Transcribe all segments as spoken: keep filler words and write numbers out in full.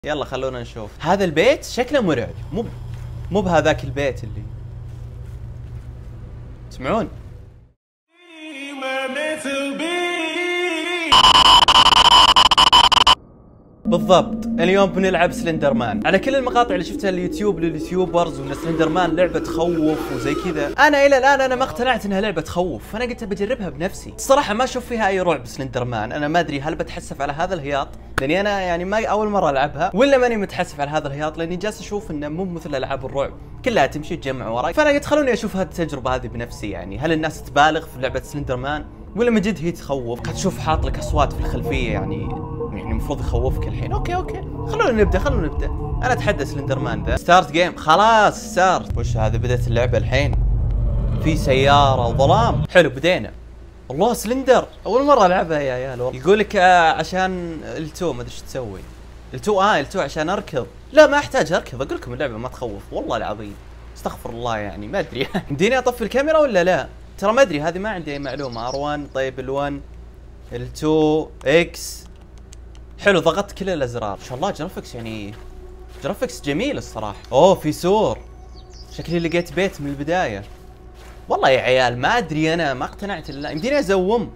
يلا خلونا نشوف. هذا البيت شكله مرعب، مو مو بهذاك البيت اللي تسمعون. بالضبط، اليوم بنلعب سلندر مان. على كل المقاطع اللي شفتها اليوتيوب لليوتيوبرز وان سلندر مان لعبه تخوف وزي كذا، انا الى الان انا ما اقتنعت انها لعبه تخوف، فانا قلت بجربها بنفسي. الصراحه ما اشوف فيها اي رعب سلندر مان، انا ما ادري هل بتحسف على هذا الهياط لاني انا يعني ما اول مره العبها، ولا ماني متحسف على هذا الهياط لاني جالس اشوف انه مو مثل العاب الرعب كلها تمشي تجمع وراي، فانا قلت خلوني اشوف هذه التجربه هذه بنفسي. يعني هل الناس تبالغ في لعبه سلندر مان ولا من جد هي تخوف؟ قد تشوف حاط لك اصوات في الخلفيه، يعني يعني المفروض يخوفك الحين. اوكي اوكي خلونا نبدا خلونا نبدا انا اتحدى سلندر مان ذا. ستارت جيم، خلاص ستارت. وش هذا؟ بدأت اللعبه الحين، في سياره وظلام. حلو بدينا. والله سلندر اول مره العبها يا عيال. يقول لك آه عشان التو ما ادري ايش تسوي. التو اه التو عشان اركض. لا ما احتاج اركض، اقول لكم اللعبه ما تخوف والله العظيم. استغفر الله، يعني ما ادري يمديني اطفي الكاميرا ولا لا؟ ترى ما ادري، هذه ما عندي اي معلومه. ار واحد طيب ال1 ال2 اكس. حلو ضغطت كل الازرار. ما شاء الله جرافيكس، يعني جرافيكس جميل الصراحه. اوه في سور، شكلي لقيت بيت من البدايه. والله يا عيال ما ادري، انا ما اقتنعت الا يمديني ازوم.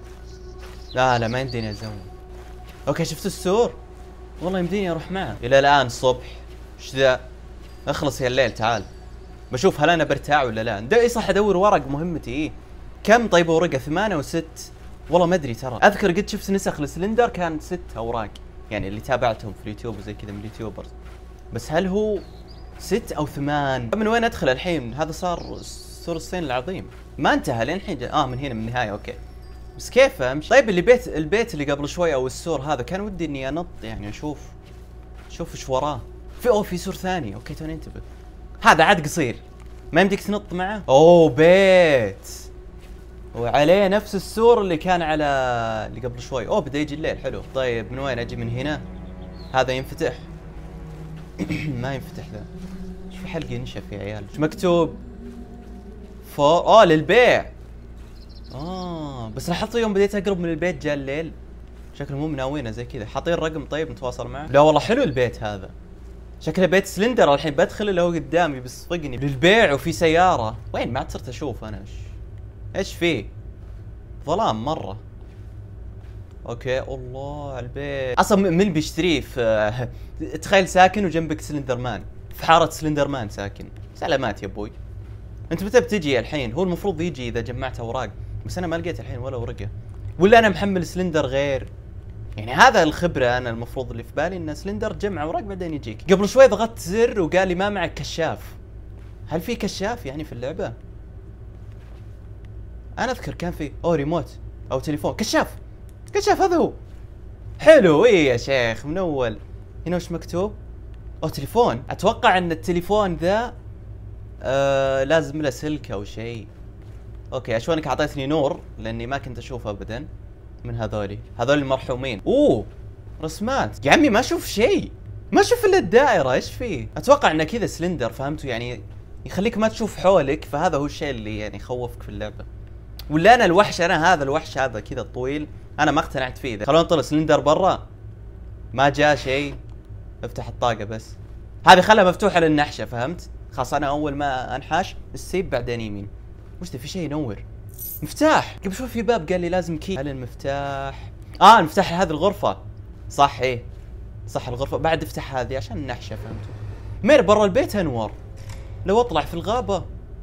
لا لا ما يمديني ازوم. اوكي شفتوا السور؟ والله يمديني اروح معه. الى الان صبح. ايش ذا؟ اخلص يا الليل تعال بشوف هل انا برتاع ولا لا. اي صح ادور ورق مهمتي. ايه كم طيب ورقه؟ ثمانية وست. والله ما ادري ترى. اذكر قد شفت نسخ السلندر كان ست اوراق، يعني اللي تابعتهم في اليوتيوب وزي كذا من اليوتيوبرز، بس هل هو ست او ثمان؟ من وين ادخل الحين؟ هذا صار سور الصين العظيم، ما انتهى لين الحين. اه من هنا من النهايه. اوكي بس كيف امشي؟ طيب اللي بيت البيت اللي قبل شوي او السور هذا كان ودي اني انط، يعني اشوف شوف ايش وراه. في اوه في سور ثاني. اوكي توني انتبه. هذا عاد قصير ما يمديك تنط معه. اوه بيت وعليه نفس السور اللي كان على اللي قبل شوي. اوه بدا يجي الليل. حلو. طيب من وين اجي؟ من هنا. هذا ينفتح؟ ما ينفتح ذا. ايش في حلقه ينشف يا عيال؟ ايش مكتوب؟ فور اوه للبيع. اه بس لاحظت يوم بديت اقرب من البيت جاء الليل. شكله مو مناوينه زي كذا. حاطين رقم طيب نتواصل معه. لا والله حلو البيت هذا، شكله بيت سلندر. الحين بدخل اللي هو قدامي بيصفقني للبيع وفي سياره. وين؟ ما عاد صرت اشوف انا ايش ايش فيه. ظلام مره. اوكي الله على البيت. اصلا من بيشتريه؟ في تخيل ساكن وجنبك سلندر مان في حاره سلندر مان ساكن. سلامات يا ابوي. انت متى بتجي الحين؟ هو المفروض يجي اذا جمعت اوراق، بس انا ما لقيت الحين ولا ورقه. ولا انا محمل سلندر غير؟ يعني هذا الخبره انا المفروض اللي في بالي ان سلندر جمع اوراق بعدين يجيك. قبل شوي ضغطت زر وقال لي ما معك كشاف. هل في كشاف يعني في اللعبه؟ انا اذكر كان في اوه ريموت او تليفون. كشاف كشاف هذا هو. حلو. ايه يا شيخ منول. هنا وش مكتوب؟ اوه تليفون. اتوقع ان التليفون ذا آه لازم له سلك او شيء. اوكي اشوانك اعطيتني نور لاني ما كنت اشوفه ابدا من هذولي هذول المرحومين. اوه رسمات يا عمي ما اشوف شيء، ما اشوف الا الدائره. ايش فيه؟ اتوقع انه كذا سلندر فهمتوا، يعني يخليك ما تشوف حولك، فهذا هو الشيء اللي يعني يخوفك في اللعبه. ولا انا الوحش، انا هذا الوحش هذا كذا الطويل انا ما اقتنعت فيه ذا. خلونا نطلع سلندر برا. ما جاء شيء. افتح الطاقه بس. هذه خلها مفتوحه للنحشه فهمت؟ خلاص انا اول ما انحاش السيب بعدين يمين. وش ده؟ في شيء ينور. مفتاح. قبل شوي في باب قال لي لازم كي. هل المفتاح؟ اه المفتاح لهذه الغرفه صح. ايه صح الغرفه. بعد افتح هذه عشان النحشه فهمتوا. مير برا البيت انور. لو اطلع في الغابه.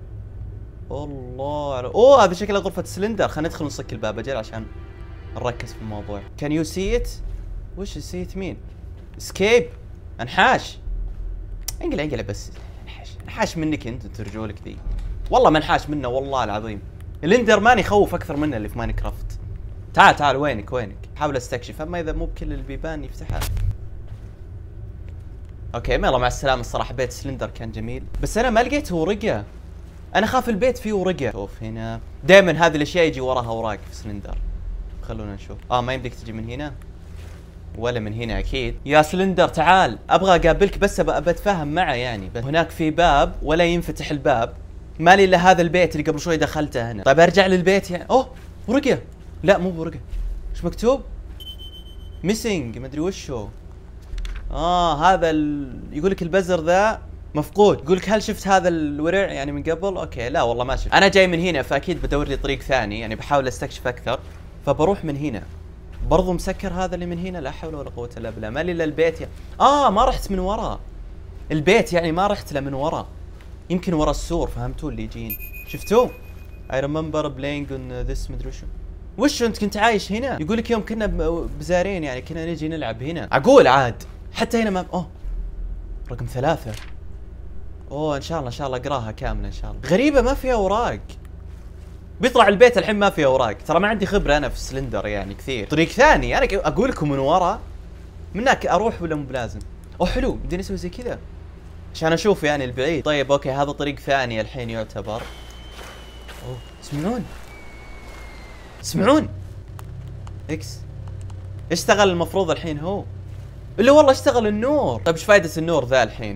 الله على... اوه هذا شكله غرفه سلندر. خلينا ندخل نصك الباب اجل عشان نركز في الموضوع. كان يو سي ات؟ وش سيت مين؟ اسكيب. انحاش. انقلع انقلع بس. انحاش انحاش منك انت ترجولك ذي. والله ما انحاش منه والله العظيم. الاندر مان يخوف اكثر منه اللي في ماينكرافت. تعال تعال وينك وينك؟ حاول استكشف، اما اذا مو بكل البيبان يفتحها. اوكي يلا مع السلامه. الصراحه بيت سلندر كان جميل بس انا ما لقيت ورقه. انا خاف البيت فيه ورقه. شوف هنا دائما هذه الاشياء يجي وراها اوراق في سلندر. خلونا نشوف. اه ما يمديك تجي من هنا ولا من هنا اكيد. يا سلندر تعال ابغى اقابلك بس ابى اتفاهم معه يعني. بس هناك في باب ولا ينفتح الباب. مالي الا هذا البيت اللي قبل شوي دخلته هنا. طيب ارجع للبيت يعني. اوه ورقه. لا مو بورقه. ايش مكتوب؟ ميسنج ما ادري وش هو. اه هذا ال... يقول لك البزر ذا مفقود. يقول لك هل شفت هذا الورع يعني من قبل؟ اوكي لا والله ما شفت. انا جاي من هنا فاكيد بدور لي طريق ثاني، يعني بحاول استكشف اكثر، فبروح من هنا. برضو مسكر هذا اللي من هنا، لا حول ولا قوه الا بالله. مالي الا البيت يا... اه ما رحت من ورا البيت، يعني ما رحت له من ورا، يمكن ورا السور، فهمتوا اللي يجين؟ شفتوه؟ I remember playing on this مدري وشو. وش انت كنت عايش هنا؟ يقول لك يوم كنا بزارين يعني كنا نجي نلعب هنا. اقول عاد حتى هنا ما اوه رقم ثلاثة. اوه ان شاء الله ان شاء الله اقراها كاملة ان شاء الله. غريبة ما فيها اوراق. بيطلع البيت الحين ما فيها اوراق، ترى ما عندي خبرة انا في سلندر يعني كثير. طريق ثاني انا اقول لكم من ورا، منك اروح ولا مو بلازم؟ اوه حلو، بدي اسوي زي كذا عشان اشوف يعني البعيد. طيب اوكي هذا طريق ثاني الحين يعتبر. اوه تسمعون؟ تسمعون؟ اكس اشتغل المفروض الحين هو. الا والله اشتغل النور. طيب ايش فايدة النور ذا الحين؟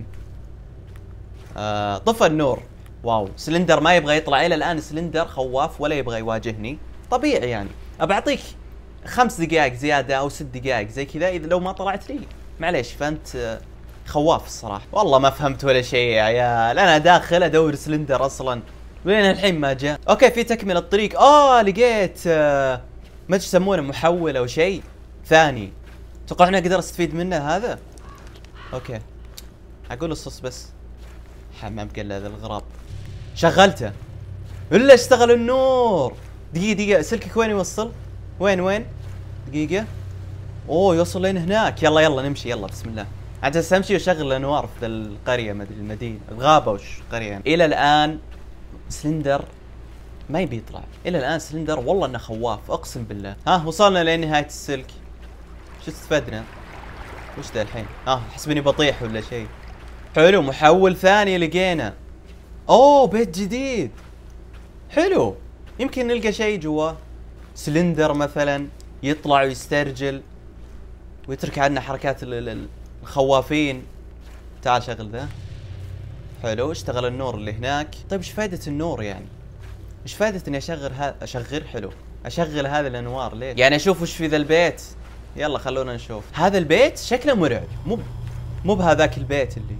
آه طفى النور. واو سلندر ما يبغى يطلع الى الان، سلندر خواف ولا يبغى يواجهني. طبيعي يعني. ابى اعطيك خمس دقائق زيادة او ست دقائق زي كذا اذا لو ما طلعت لي. معليش فانت آه خواف الصراحة. والله ما فهمت ولا شيء يا عيال، انا داخل ادور سلندر اصلا وين الحين ما جاء. اوكي في تكمل الطريق. اه لقيت آه ما ادري يسمونه محول او شيء ثاني. اتوقع اني اقدر استفيد منه هذا. اوكي اقول الصص بس. حمام قلة ذا الغراب. شغلته الا اشتغل النور. دقيقة دقيقة سلكك وين يوصل؟ وين وين؟ دقيقة. اوه يوصل لين هناك. يلا يلا نمشي يلا بسم الله. عاد امشي واشغل الانوار في القرية ما ادري المدينة الغابة وش قرية يعني. الى الان سلندر ما يبي يطلع. الى الان سلندر والله انه خواف اقسم بالله. ها وصلنا لنهاية السلك. شو استفدنا؟ وش ذا الحين؟ اه حسبني بطيح ولا شيء. حلو محول ثاني لقينا. اوه بيت جديد. حلو يمكن نلقى شيء جواه. سلندر مثلا يطلع ويسترجل ويترك عنا حركات الخوافين. تعال شغل ذا. حلو اشتغل النور اللي هناك. طيب ايش فائدة النور يعني؟ ايش فائدة اني اشغل هذا اشغل حلو اشغل هذه الانوار ليه؟ يعني اشوف وش في ذا البيت. يلا خلونا نشوف. هذا البيت شكله مرعب، مو مو بهذاك البيت اللي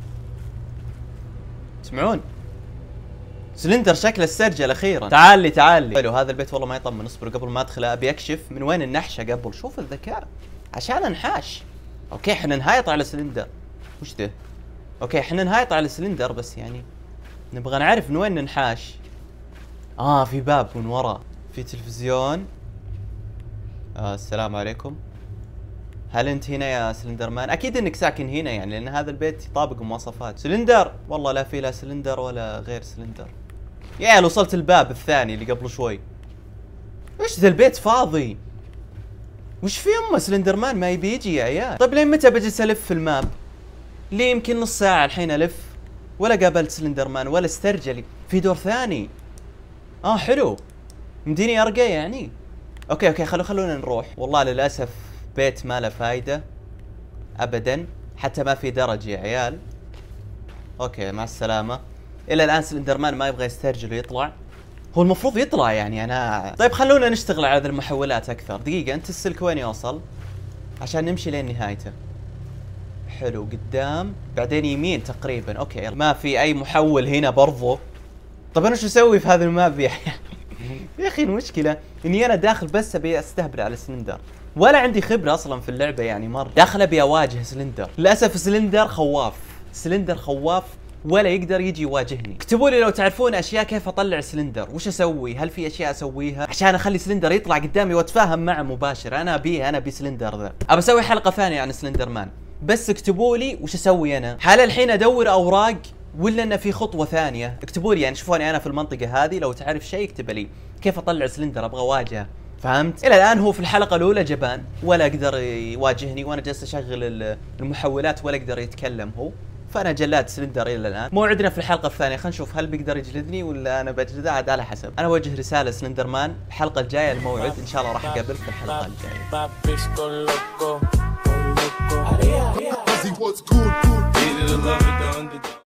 تسمعون؟ سلندر شكله استرجل اخيرا. تعال لي تعال لي. حلو هذا البيت والله ما يطمن. اصبر قبل ما ادخل ابي اكشف من وين النحشه قبل. شوف الذكاء عشان انحاش. اوكي احنا نهايط على سلندر. وش ذا؟ اوكي احنا نهايط على سلندر بس يعني نبغى نعرف من وين ننحاش. اه في باب من ورا. في تلفزيون. آه السلام عليكم. هل انت هنا يا سلندر مان؟ اكيد انك ساكن هنا يعني لان هذا البيت يطابق مواصفات. سلندر والله لا في لا سلندر ولا غير سلندر. يا عيال وصلت الباب الثاني اللي قبل شوي. وش ذا البيت فاضي؟ وش في امه سلندر مان ما يبي يجي يا عيال؟ طيب لين متى بجلس الف في الماب؟ لي يمكن نص ساعة الحين الف ولا قابلت سلندر مان ولا استرجلي. في دور ثاني. اه حلو مديني ارقى يعني. اوكي اوكي خلو خلونا نروح. والله للاسف بيت ما له فايدة ابدا، حتى ما في درج يا عيال. اوكي مع السلامة. الى الان سلندر مان ما يبغى يسترجل ويطلع. هو المفروض يطلع يعني انا. طيب خلونا نشتغل على هذه المحولات اكثر. دقيقة انت السلك وين يوصل؟ عشان نمشي لين نهايته. حلو قدام بعدين يمين تقريبا. اوكي يلا. ما في اي محول هنا برضو. طب انا شو اسوي في هذا الماب يا يا اخي المشكلة اني انا داخل بس ابي استهبل على سلندر ولا عندي خبرة اصلا في اللعبة يعني مرة. داخل ابي اواجه سلندر. للاسف سلندر خواف. سلندر خواف ولا يقدر يجي يواجهني. اكتبوا لي لو تعرفون اشياء كيف اطلع سلندر. وش اسوي؟ هل في اشياء اسويها عشان اخلي سلندر يطلع قدامي واتفاهم معه مباشر؟ انا ابيه انا ابي سلندر ذا. ابى اسوي حلقة ثانية عن سلندر مان بس اكتبوا لي وش اسوي انا. هل الحين ادور اوراق ولا انه في خطوة ثانية؟ اكتبوا لي يعني شوفوني انا في المنطقة هذه لو تعرف شيء اكتب لي كيف اطلع سلندر ابغى اواجهه. فهمت؟ الى الان هو في الحلقة الاولى جبان ولا قدر يواجهني وانا جالس اشغل المحولات ولا قدر يتكلم هو. فانا جلاد سلندر الى الان. موعدنا في الحلقة الثانية. خلينا نشوف هل بيقدر يجلدني ولا انا بجلده عاد على حسب. انا اوجه رسالة سلندر مان الحلقة الجاية الموعد ان شاء الله راح اقابلك في الحلقة الجاية.